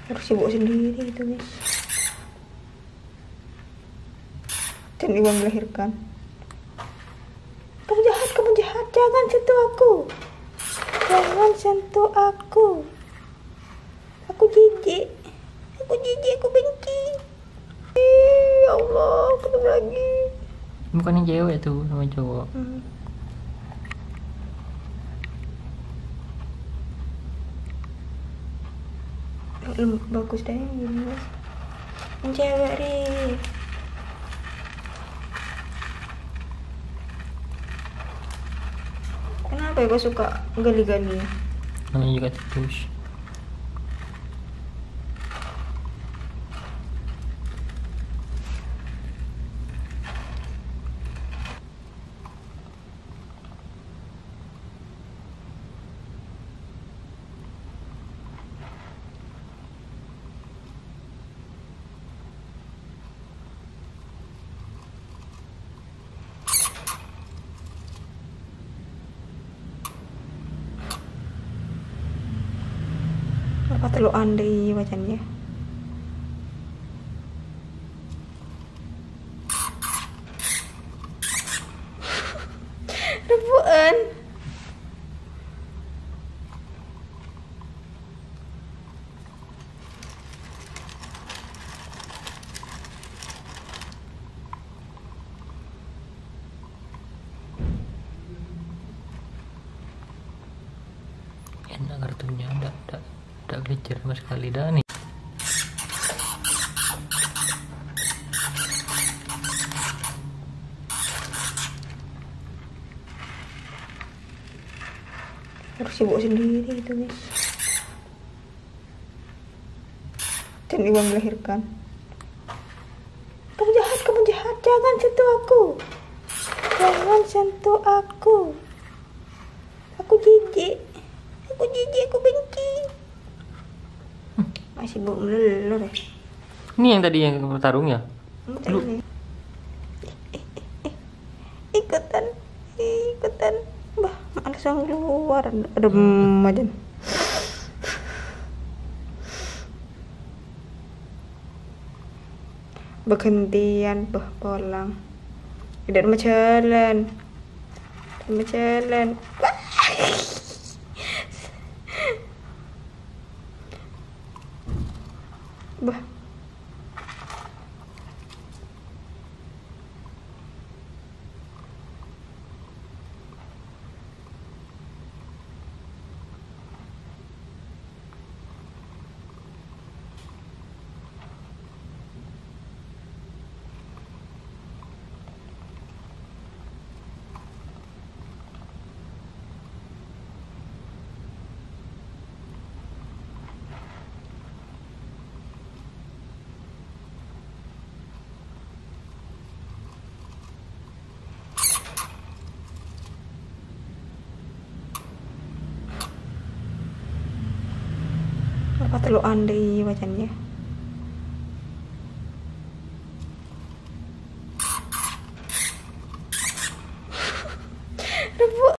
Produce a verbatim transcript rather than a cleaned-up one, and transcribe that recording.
Harus sibuk sendiri itu guys. Dan Iwan melahirkan. Kamu jahat, kamu jahat. Jangan sentuh aku. Jangan sentuh aku. Aku jijik. Aku jijik, aku benci. Ya Allah, ketemu lagi. Bukannya cewek tuh sama cowok. Hmm. Bagus deh ini mas. Yang cewek ri. Kenapa ya kau suka gali-gali? Namanya juga tikus. Apa terlalu andai wajannya? Rebuan. Enak kartunya, enggak enggak enggak gecer sama sekali dah nih. Harus sibuk sendiri itu guys. Dan Iwan melahirkan. Kamu jahat, kamu jahat. Jangan sentuh aku. Jangan sentuh aku. Aku jijik. Aku jijik, aku benci. Masih belum melelur ya. Ini yang tadi yang bertarung ya? Enggak Lu. ini. Ikutan, ikutan. Bah, langsung keluar. Adem aja. Bergantian bah polang. Tidak ada jalan. Tidak jalan. Bah. Apa terlalu andai wajannya?